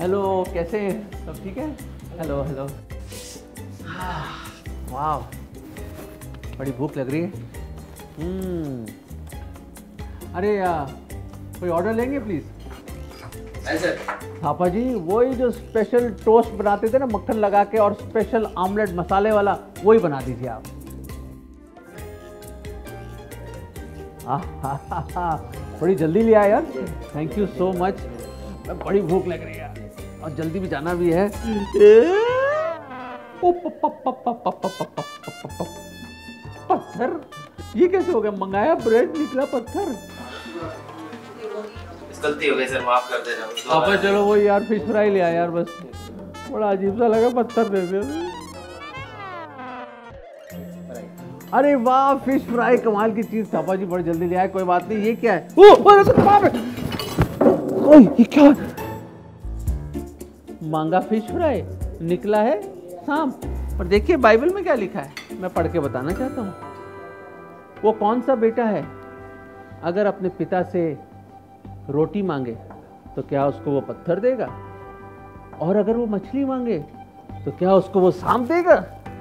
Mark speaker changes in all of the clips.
Speaker 1: Hello, कैसे हैं? सब ठीक है? Hello hello. वाह, बड़ी भूख लग रही है। अरे कोई ऑर्डर लेंगे प्लीज़?
Speaker 2: सर
Speaker 1: थापा जी, वही जो स्पेशल टोस्ट बनाते थे ना मक्खन लगा के और स्पेशल ऑमलेट मसाले वाला, वही बना दीजिए आप। बड़ी जल्दी ले आए यार, थैंक यू सो मच। बड़ी भूख लग रही है और जल्दी भी जाना भी है। पत्थर, ये कैसे हो गया? मंगाया ब्रेड, निकला पत्थर।
Speaker 2: गलती हो गई सर, माफ कर देना।
Speaker 1: पापा चलो वो यार फिश फ्राई ले आया यार, बस बड़ा अजीब सा लगा, पत्थर दे दे। अरे वाह, फिश फ्राई कमाल की चीज। पापा जी बड़ी जल्दी ले आए, कोई बात नहीं। ये क्या है? ओए ये क्या? मांगा फिश फ्राई, निकला है सांप। और देखिए बाइबल में क्या लिखा है, मैं पढ़ के बताना चाहता हूँ। वो कौन सा बेटा है अगर अपने पिता से रोटी मांगे तो क्या उसको वो पत्थर देगा? और अगर वो मछली मांगे तो क्या उसको वो सांप देगा?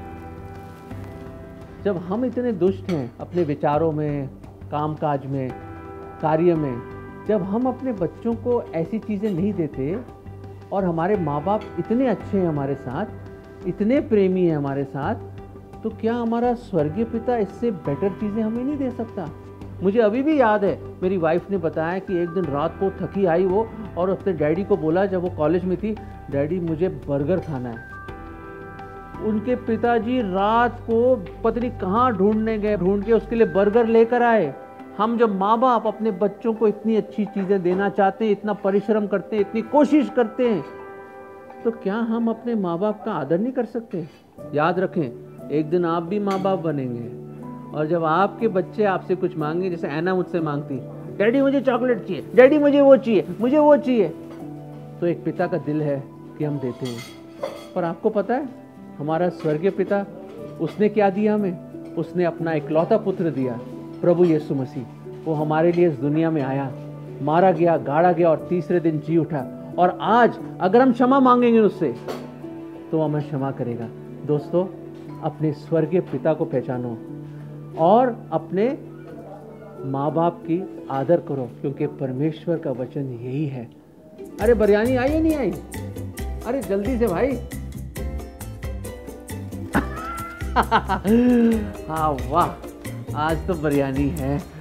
Speaker 1: जब हम इतने दुष्ट हैं अपने विचारों में, कामकाज में, कार्य में, जब हम अपने बच्चों को ऐसी चीज़ें नहीं देते और हमारे माँ बाप इतने अच्छे हैं हमारे साथ, इतने प्रेमी हैं हमारे साथ, तो क्या हमारा स्वर्गीय पिता इससे बेटर चीज़ें हमें नहीं दे सकता? मुझे अभी भी याद है, मेरी वाइफ ने बताया कि एक दिन रात को थकी आई वो और अपने डैडी को बोला, जब वो कॉलेज में थी, डैडी मुझे बर्गर खाना है। उनके पिताजी रात को पता नहीं कहाँ ढूंढने गए, ढूंढ के उसके लिए बर्गर लेकर आए। हम जब माँ बाप अपने बच्चों को इतनी अच्छी चीज़ें देना चाहते हैं, इतना परिश्रम करते हैं, इतनी कोशिश करते हैं, तो क्या हम अपने माँ बाप का आदर नहीं कर सकते? याद रखें, एक दिन आप भी माँ बाप बनेंगे और जब आपके बच्चे आपसे कुछ मांगे, जैसे ऐना मुझसे मांगती, डैडी मुझे चॉकलेट चाहिए, डैडी मुझे वो चाहिए, मुझे वो चाहिए, तो एक पिता का दिल है कि हम देते हैं। पर आपको पता है हमारा स्वर्गीय पिता, उसने क्या दिया हमें? उसने अपना इकलौता पुत्र दिया, प्रभु यीशु मसीह। वो हमारे लिए इस दुनिया में आया, मारा गया, गाड़ा गया और तीसरे दिन जी उठा। और आज अगर हम क्षमा मांगेंगे उससे तो वो हमें क्षमा करेगा। दोस्तों, अपने स्वर्गीय पिता को पहचानो और अपने माँ बाप की आदर करो, क्योंकि परमेश्वर का वचन यही है। अरे बिरयानी आई या नहीं आई? अरे जल्दी से भाई। हाँ वाह, आज तो बिरयानी है।